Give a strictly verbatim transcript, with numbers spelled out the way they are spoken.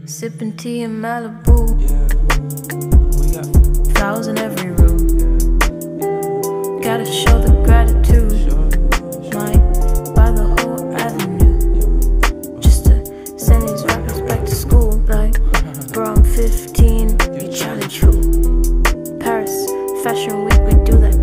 Sipping tea in Malibu. Flowers in every room. Gotta show the gratitude. Might buy the whole avenue just to send these rappers back to school. Like, bro, I'm fifteen, you challenge who? Paris Fashion Week, we do that